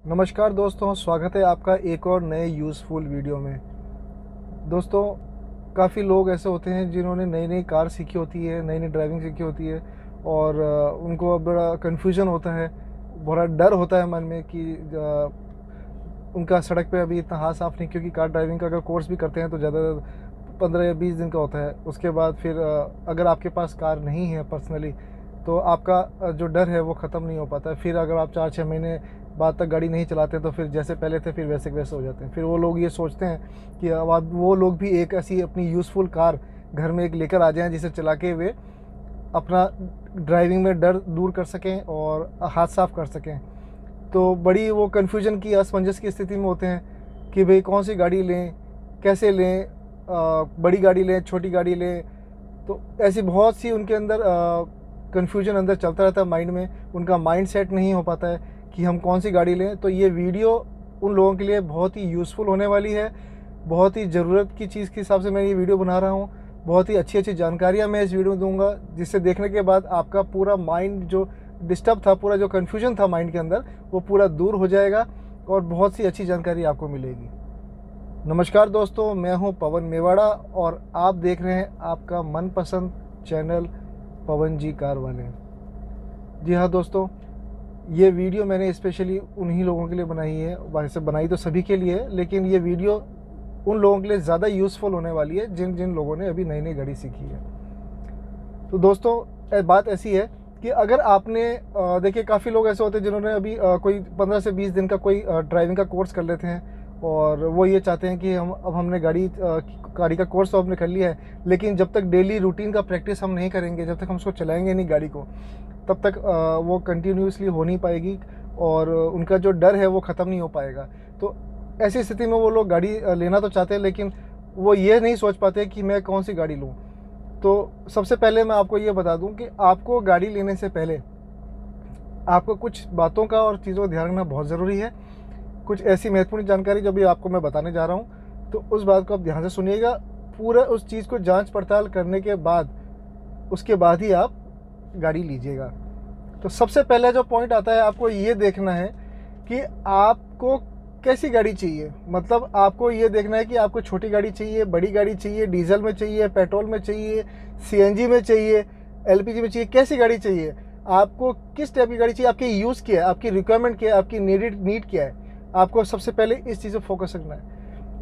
नमस्कार दोस्तों, स्वागत है आपका एक और नए यूज़फुल वीडियो में। दोस्तों, काफ़ी लोग ऐसे होते हैं जिन्होंने नई नई कार सीखी होती है, नई नई ड्राइविंग सीखी होती है और उनको बड़ा कन्फ्यूजन होता है, बड़ा डर होता है मन में कि उनका सड़क पे अभी इतना हाथ साफ नहीं, क्योंकि कार ड्राइविंग का अगर कोर्स भी करते हैं तो ज़्यादा 15 या 20 दिन का होता है। उसके बाद फिर अगर आपके पास कार नहीं है पर्सनली, तो आपका जो डर है वो ख़त्म नहीं हो पाता है। फिर अगर आप 4-6 महीने बाद तक गाड़ी नहीं चलाते तो फिर जैसे पहले थे फिर वैसे के वैसे हो जाते हैं। फिर वो लोग ये सोचते हैं कि अब वो लोग भी एक ऐसी अपनी यूज़फुल कार घर में एक लेकर आ जाएं जिसे चला के वे अपना ड्राइविंग में डर दूर कर सकें और हाथ साफ कर सकें। तो बड़ी वो कन्फ्यूजन की, असमंजस की स्थिति में होते हैं कि भाई कौन सी गाड़ी लें, कैसे लें, बड़ी गाड़ी लें, छोटी गाड़ी लें। तो ऐसी बहुत सी उनके अंदर कन्फ्यूजन अंदर चलता रहता है माइंड में। उनका माइंड सेट नहीं हो पाता है कि हम कौन सी गाड़ी लें। तो ये वीडियो उन लोगों के लिए बहुत ही यूज़फुल होने वाली है। बहुत ही ज़रूरत की चीज़ के हिसाब से मैं ये वीडियो बना रहा हूँ। बहुत ही अच्छी अच्छी जानकारियाँ मैं इस वीडियो में दूंगा, जिससे देखने के बाद आपका पूरा माइंड जो डिस्टर्ब था, पूरा जो कन्फ्यूजन था माइंड के अंदर, वो पूरा दूर हो जाएगा और बहुत सी अच्छी जानकारी आपको मिलेगी। नमस्कार दोस्तों, मैं हूं पवन मेवाड़ा और आप देख रहे हैं आपका मनपसंद चैनल पवन जी कार वाले। जी हाँ दोस्तों, ये वीडियो मैंने स्पेशली उन्हीं लोगों के लिए बनाई है। वैसे बनाई तो सभी के लिए है, लेकिन ये वीडियो उन लोगों के लिए ज़्यादा यूज़फुल होने वाली है जिन जिन लोगों ने अभी नई नई गाड़ी सीखी है। तो दोस्तों, बात ऐसी है कि अगर आपने देखिए, काफ़ी लोग ऐसे होते हैं जिन्होंने अभी कोई 15 से 20 दिन का कोई ड्राइविंग का कोर्स कर लेते हैं और वो ये चाहते हैं कि हमने गाड़ी का कोर्स तो हमने कर लिया है, लेकिन जब तक डेली रूटीन का प्रैक्टिस हम नहीं करेंगे, जब तक हम उसको चलाएंगे नहीं गाड़ी को, तब तक वो कंटिन्यूसली हो नहीं पाएगी और उनका जो डर है वो ख़त्म नहीं हो पाएगा। तो ऐसी स्थिति में वो लोग गाड़ी लेना तो चाहते हैं, लेकिन वो ये नहीं सोच पाते कि मैं कौन सी गाड़ी लूँ। तो सबसे पहले मैं आपको ये बता दूं कि आपको गाड़ी लेने से पहले आपको कुछ बातों का और चीज़ों का ध्यान रखना बहुत ज़रूरी है। कुछ ऐसी महत्वपूर्ण जानकारी जो भी आपको मैं बताने जा रहा हूं, तो उस बात को आप ध्यान से सुनिएगा। पूरा उस चीज़ को जांच पड़ताल करने के बाद, उसके बाद ही आप गाड़ी लीजिएगा। तो सबसे पहले जो पॉइंट आता है, आपको ये देखना है कि आपको कैसी गाड़ी चाहिए। मतलब आपको ये देखना है कि आपको छोटी गाड़ी चाहिए, बड़ी गाड़ी चाहिए, डीजल में चाहिए, पेट्रोल में चाहिए, सीएनजी में चाहिए, एलपीजी में चाहिए, कैसी गाड़ी चाहिए, आपको किस टाइप की गाड़ी चाहिए, आपकी यूज़ क्या है, आपकी रिक्वायरमेंट क्या है, आपकी नीड क्या है। आपको सबसे पहले इस चीज़ पर फोकस रखना है।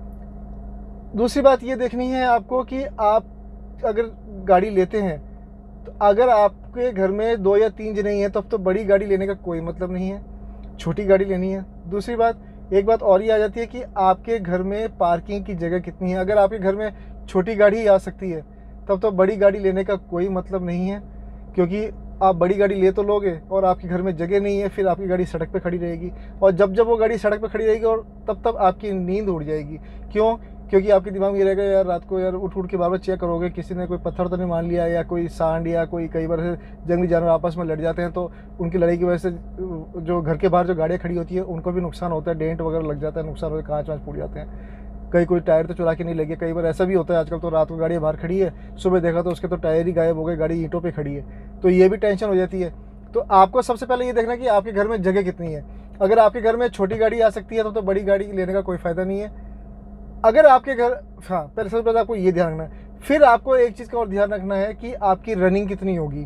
दूसरी बात ये देखनी है आपको कि आप अगर गाड़ी लेते हैं, तो अगर आपके घर में 2 या 3 जने ही हैं, तब तो बड़ी गाड़ी लेने का कोई मतलब नहीं है, छोटी गाड़ी लेनी है। दूसरी बात, एक बात और ये आ जाती है कि आपके घर में पार्किंग की जगह कितनी है। अगर आपके घर में छोटी गाड़ी ही आ सकती है, तब तो बड़ी गाड़ी लेने का कोई मतलब नहीं है, क्योंकि आप बड़ी गाड़ी ले तो लोगे और आपके घर में जगह नहीं है, फिर आपकी गाड़ी सड़क पे खड़ी रहेगी और जब वो गाड़ी सड़क पे खड़ी रहेगी और तब आपकी नींद उड़ जाएगी। क्यों? क्योंकि आपके दिमाग में ये रहेगा, यार रात को यार उठ के बार बार चेक करोगे किसी ने कोई पत्थर तो नहीं मान लिया, या कोई सांड, या कोई कई बार जंगली जानवर आपस में लड़ जाते हैं, तो उनकी लड़ाई की वजह से जो घर के बाहर जो गाड़ियाँ खड़ी होती है उनको भी नुकसान होता है, डेंट वगैरह लग जाता है, नुकसान होता है, कांच वाँच फूट जाते हैं। कोई टायर तो चुरा के नहीं लगे। कई बार ऐसा भी होता है आजकल, तो रात को गाड़ी बाहर खड़ी है, सुबह देखा तो उसके तो टायर ही गायब हो गए, गाड़ी ईंटों पे खड़ी है, तो ये भी टेंशन हो जाती है। तो आपको सबसे पहले ये देखना कि आपके घर में जगह कितनी है। अगर आपके घर में छोटी गाड़ी आ सकती है तो बड़ी गाड़ी लेने का कोई फ़ायदा नहीं है। अगर आपके घर, हाँ, पहले सबसे पहले आपको ये ध्यान रखना है। फिर आपको एक चीज़ का और ध्यान रखना है कि आपकी रनिंग कितनी होगी।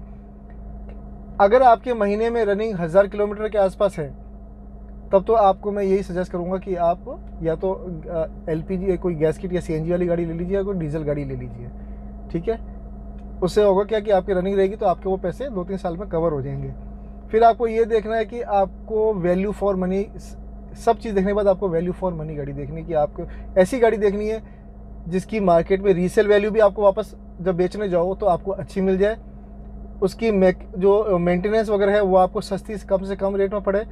अगर आपके महीने में रनिंग 1000 किलोमीटर के आसपास है, तब तो आपको मैं यही सजेस्ट करूंगा कि आप या तो एलपीजी कोई गैस किट या सीएनजी वाली गाड़ी ले लीजिए, या कोई डीजल गाड़ी ले लीजिए। ठीक है, उससे होगा क्या कि आपकी रनिंग रहेगी तो आपके वो पैसे 2-3 साल में कवर हो जाएंगे। फिर आपको ये देखना है कि आपको वैल्यू फॉर मनी, सब चीज़ देखने के बाद आपको वैल्यू फॉर मनी गाड़ी देखनी है कि आपको ऐसी गाड़ी देखनी है जिसकी मार्केट में रीसेल वैल्यू भी आपको वापस जब बेचने जाओ तो आपको अच्छी मिल जाए, उसकी जो मेंटेनेंस वगैरह है वो आपको सस्ती कम से कम रेट में पड़े।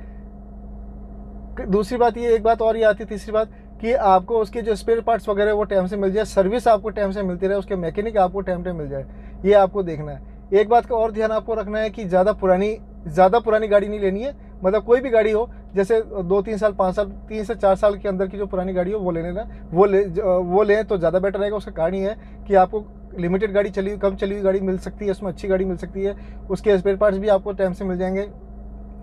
दूसरी बात ये, एक बात और ये आती है, तीसरी बात, कि आपको उसके जो स्पेयर पार्ट्स वगैरह वो टाइम से मिल जाए, सर्विस आपको टाइम से मिलती रहे, उसके मैकेनिक आपको टाइम पे मिल जाए, ये आपको देखना है। एक बात का और ध्यान आपको रखना है कि ज़्यादा पुरानी गाड़ी नहीं लेनी है। मतलब कोई भी गाड़ी हो, जैसे 2-3 साल, 5 साल, 3 से 4 साल के अंदर की जो पुरानी गाड़ी हो वो ले लेना, वो लें तो ज़्यादा बेटर रहेगा। उसका कारण ये है कि आपको लिमिटेड गाड़ी कम चली हुई गाड़ी मिल सकती है, उसमें अच्छी गाड़ी मिल सकती है, उसके स्पेयर पार्ट्स भी आपको टाइम से मिल जाएंगे।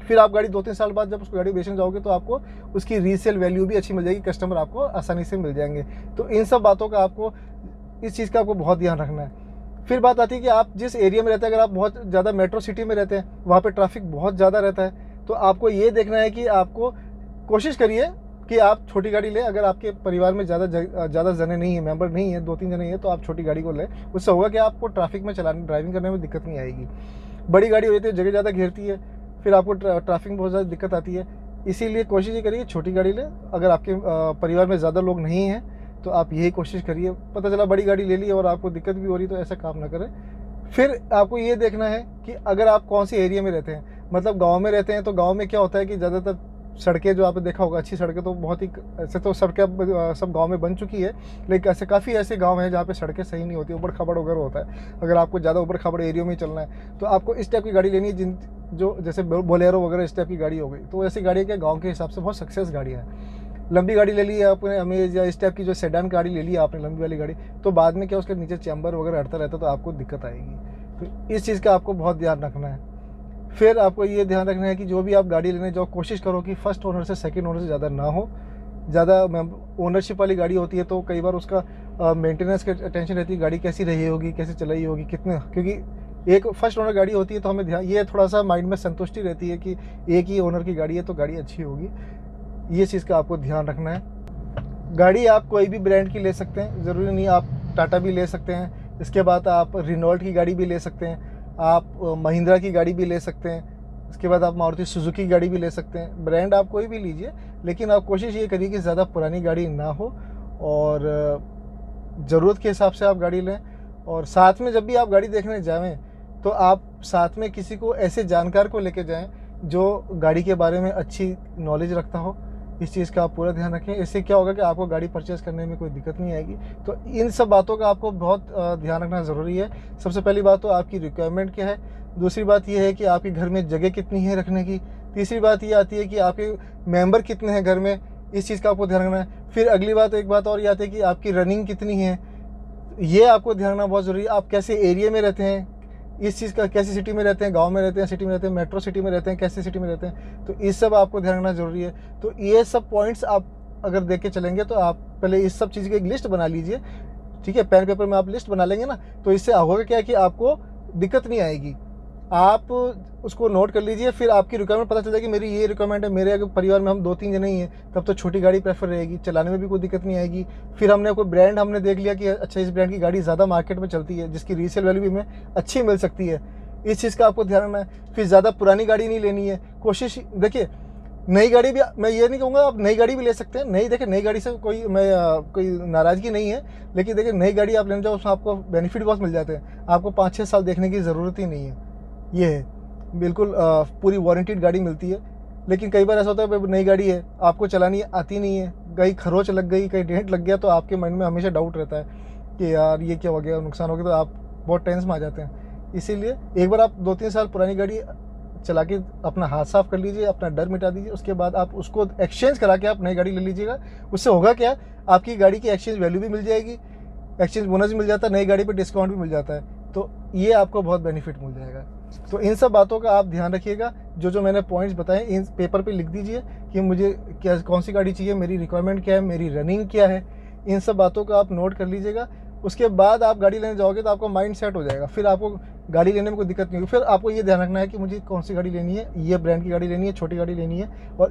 फिर आप गाड़ी 2-3 साल बाद जब उसको गाड़ी बेचने जाओगे तो आपको उसकी रीसेल वैल्यू भी अच्छी मिल जाएगी, कस्टमर आपको आसानी से मिल जाएंगे। तो इन सब बातों का आपको, इस चीज़ का आपको बहुत ध्यान रखना है। फिर बात आती है कि आप जिस एरिया में रहते हैं, अगर आप बहुत ज़्यादा मेट्रो सिटी में रहते हैं, वहाँ पे ट्रैफिक बहुत ज़्यादा रहता है, तो आपको ये देखना है कि आपको कोशिश करिए कि आप छोटी गाड़ी लें। अगर आपके परिवार में ज़्यादा जने नहीं है, मेंबर नहीं है, 2-3 जने हैं, तो आप छोटी गाड़ी को लें। उससे होगा कि आपको ट्रैफिक में ड्राइविंग करने में दिक्कत नहीं आएगी। बड़ी गाड़ी होती है, जगह ज़्यादा घेरती है, फिर आपको ट्रैफिक में बहुत ज़्यादा दिक्कत आती है। इसीलिए कोशिश ये करिए छोटी गाड़ी लें। अगर आपके परिवार में ज़्यादा लोग नहीं हैं तो आप यही कोशिश करिए। पता चला बड़ी गाड़ी ले ली और आपको दिक्कत भी हो रही, तो ऐसा काम ना करें। फिर आपको ये देखना है कि अगर आप कौन सी एरिया में रहते हैं, मतलब गांव में रहते हैं, तो गांव में क्या होता है कि ज़्यादातर सड़कें जो आपने देखा होगा, अच्छी सड़कें तो बहुत ही, ऐसे तो सड़कें अब सब गांव में बन चुकी है, लेकिन ऐसे काफ़ी ऐसे गांव हैं जहाँ पे सड़कें सही नहीं होती, ऊबड़ खाबड़ वगैरह होता है। अगर आपको ज़्यादा ऊबड़ खाबड़ एरिया में चलना है तो आपको इस टाइप की गाड़ी लेनी है, जो जैसे बोलेरो वगैरह इस टाइप की गाड़ी हो गई, तो ऐसी गाड़ी क्या गाँव के हिसाब से बहुत सक्सेस गाड़ियाँ हैं। लंबी गाड़ी ले ली है आपने, अमेज या इस टाइप की जो सेडान गाड़ी ले ली है आपने, लंबी वाली गाड़ी, तो बाद में क्या उसके नीचे चैम्बर वगैरह हटता रहता है, तो आपको दिक्कत आएगी। तो इस चीज़ का आपको बहुत ध्यान रखना है। फिर आपको ये ध्यान रखना है कि जो भी आप गाड़ी लेने जाओ, कोशिश करो कि फर्स्ट ओनर से सेकंड ओनर से ज़्यादा ना हो। ज़्यादा ओनरशिप वाली गाड़ी होती है तो कई बार उसका मेंटेनेंस की टेंशन रहती है, गाड़ी कैसी रही होगी, कैसे चलाई होगी, कितने, क्योंकि एक फर्स्ट ओनर गाड़ी होती है तो हमें ध्यान, ये थोड़ा सा माइंड में संतुष्टि रहती है कि एक ही ओनर की गाड़ी है तो गाड़ी अच्छी होगी। ये चीज़ का आपको ध्यान रखना है। गाड़ी आप कोई भी ब्रांड की ले सकते हैं, ज़रूरी नहीं आप टाटा भी ले सकते हैं। इसके बाद आप रेनॉल्ट की गाड़ी भी ले सकते हैं, आप महिंद्रा की गाड़ी भी ले सकते हैं। इसके बाद आप मारुति सुजुकी की गाड़ी भी ले सकते हैं। ब्रांड आप कोई भी लीजिए, लेकिन आप कोशिश ये करिए कि ज़्यादा पुरानी गाड़ी ना हो और ज़रूरत के हिसाब से आप गाड़ी लें। और साथ में जब भी आप गाड़ी देखने जाएँ तो आप साथ में किसी को ऐसे जानकार को लेके जाएँ जो गाड़ी के बारे में अच्छी नॉलेज रखता हो। इस चीज़ का आप पूरा ध्यान रखें। इससे क्या होगा कि आपको गाड़ी परचेज़ करने में कोई दिक्कत नहीं आएगी। तो इन सब बातों का आपको बहुत ध्यान रखना ज़रूरी है। सबसे पहली बात तो आपकी रिक्वायरमेंट क्या है, दूसरी बात ये है कि आपके घर में जगह कितनी है रखने की, तीसरी बात ये आती है कि आपके मेंबर कितने हैं घर में, इस चीज़ का आपको ध्यान रखना है। फिर अगली बात, एक बात और ये आती है कि आपकी रनिंग कितनी है, ये आपको ध्यान रखना बहुत ज़रूरी है। आप कैसे एरिया में रहते हैं, इस चीज़ का, कैसी सिटी में रहते हैं, गांव में रहते हैं, सिटी में रहते हैं, मेट्रो सिटी में रहते हैं, कैसी सिटी में रहते हैं, तो इस सब आपको ध्यान रखना ज़रूरी है। तो ये सब पॉइंट्स आप अगर देख के चलेंगे तो आप पहले इस सब चीज़ की एक लिस्ट बना लीजिए, ठीक है। पेन पेपर में आप लिस्ट बना लेंगे ना, तो इससे होगा क्या है कि आपको दिक्कत नहीं आएगी। आप उसको नोट कर लीजिए, फिर आपकी रिक्वायरमेंट पता चल जाएगी, मेरी ये रिक्वायरमेंट है। मेरे अगर परिवार में हम 2-3 जने ही हैं तब तो छोटी गाड़ी प्रेफर रहेगी, चलाने में भी कोई दिक्कत नहीं आएगी। फिर हमने कोई ब्रांड हमने देख लिया कि अच्छा इस ब्रांड की गाड़ी ज़्यादा मार्केट में चलती है, जिसकी रीसेल वैल्यू भी हमें अच्छी मिल सकती है, इस चीज़ का आपको ध्यान रखना है। फिर ज़्यादा पुरानी गाड़ी नहीं लेनी है। कोशिश देखिए, नई गाड़ी भी, मैं ये नहीं कहूँगा, आप नई गाड़ी भी ले सकते हैं। नई देखिए, नई गाड़ी से कोई नाराज़गी नहीं है, लेकिन देखिए नई गाड़ी आप लेने जाओ उसमें आपको बेनिफिट बहुत मिल जाते हैं। आपको 5-6 साल देखने की ज़रूरत ही नहीं है। ये है बिल्कुल पूरी वारंटीड गाड़ी मिलती है। लेकिन कई बार ऐसा होता है नई गाड़ी है, आपको चलानी आती नहीं है, कहीं खरोच लग गई, कहीं डेंट लग गया, तो आपके मन में हमेशा डाउट रहता है कि यार ये क्या हो गया, नुकसान हो गया, तो आप बहुत टेंस में आ जाते हैं। इसीलिए एक बार आप 2-3 साल पुरानी गाड़ी चला के अपना हाथ साफ कर लीजिए, अपना डर मिटा दीजिए। उसके बाद आप उसको एक्सचेंज करा के आप नई गाड़ी ले लीजिएगा। उससे होगा क्या, आपकी गाड़ी की एक्सचेंज वैल्यू भी मिल जाएगी, एक्सचेंज बोनस भी मिल जाता है, नई गाड़ी पे डिस्काउंट भी मिल जाता है, तो ये आपको बहुत बेनिफिट मिल जाएगा। तो इन सब बातों का आप ध्यान रखिएगा। जो मैंने पॉइंट्स बताए इन पेपर पे लिख दीजिए कि मुझे क्या, कौन सी गाड़ी चाहिए, मेरी रिक्वायरमेंट क्या है, मेरी रनिंग क्या है, इन सब बातों का आप नोट कर लीजिएगा। उसके बाद आप गाड़ी लेने जाओगे तो आपका माइंड सेट हो जाएगा, फिर आपको गाड़ी लेने में कोई दिक्कत नहीं होगी। फिर आपको ये ध्यान रखना है कि मुझे कौन सी गाड़ी लेनी है, ये ब्रांड की गाड़ी लेनी है, छोटी गाड़ी लेनी है, और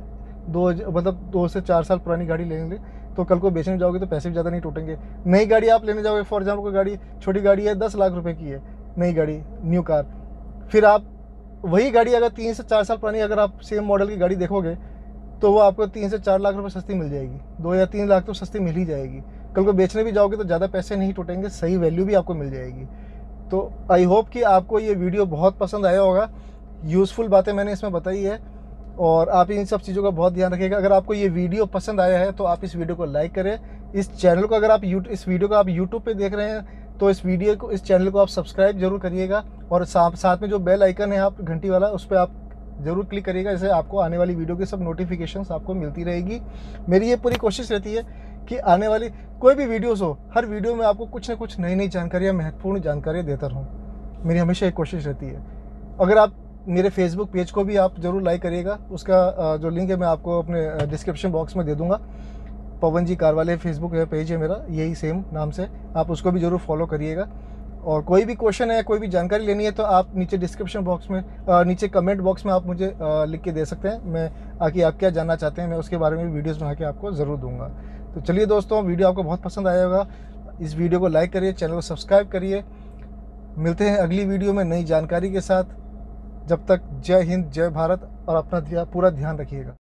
2 से 4 साल पुरानी गाड़ी लेंगे तो कल को बेचने जाओगे तो पैसे भी ज़्यादा नहीं टूटेंगे। नई गाड़ी आप लेने जाओगे, फॉर एग्जाम्पल कोई गाड़ी, छोटी गाड़ी है 10 लाख रुपए की है, नई गाड़ी, न्यू कार, फिर आप वही गाड़ी अगर 3 से 4 साल पुरानी अगर आप सेम मॉडल की गाड़ी देखोगे तो वो आपको 3 से 4 लाख रुपए सस्ती मिल जाएगी, 2 या 3 लाख तो सस्ती मिल ही जाएगी। कल को बेचने भी जाओगे तो ज़्यादा पैसे नहीं टूटेंगे, सही वैल्यू भी आपको मिल जाएगी। तो आई होप कि आपको ये वीडियो बहुत पसंद आया होगा। यूज़फुल बातें मैंने इसमें बताई है और आप इन सब चीज़ों का बहुत ध्यान रखिएगा। अगर आपको ये वीडियो पसंद आया है तो आप इस वीडियो को लाइक करें। इस चैनल को अगर आप इस वीडियो को आप यूट्यूब पे देख रहे हैं तो इस चैनल को आप सब्सक्राइब जरूर करिएगा, और साथ में जो बेल आइकन है आप घंटी वाला, उस पर आप ज़रूर क्लिक करिएगा, जैसे आपको आने वाली वीडियो की सब नोटिफिकेशंस आपको मिलती रहेगी। मेरी ये पूरी कोशिश रहती है कि आने वाली कोई भी वीडियोस हो, हर वीडियो में आपको कुछ ना कुछ नई जानकारियाँ, महत्वपूर्ण जानकारियाँ देता रहूँ। मेरी हमेशा एक कोशिश रहती है। अगर आप मेरे फेसबुक पेज को भी आप ज़रूर लाइक करिएगा। उसका जो लिंक है मैं आपको अपने डिस्क्रिप्शन बॉक्स में दे दूँगा। पवन जी कार वाले फेसबुक पेज है मेरा, यही सेम नाम से, आप उसको भी ज़रूर फॉलो करिएगा। और कोई भी क्वेश्चन है, कोई भी जानकारी लेनी है तो आप नीचे डिस्क्रिप्शन बॉक्स में नीचे कमेंट बॉक्स में आप मुझे लिख के दे सकते हैं। मैं आके आप क्या जानना चाहते हैं, मैं उसके बारे में वीडियोज़ बना के आपको ज़रूर दूँगा। तो चलिए दोस्तों, वीडियो आपको बहुत पसंद आया होगा। इस वीडियो को लाइक करिए, चैनल को सब्सक्राइब करिए। मिलते हैं अगली वीडियो में नई जानकारी के साथ। जब तक जय हिंद, जय भारत, और अपना पूरा ध्यान रखिएगा।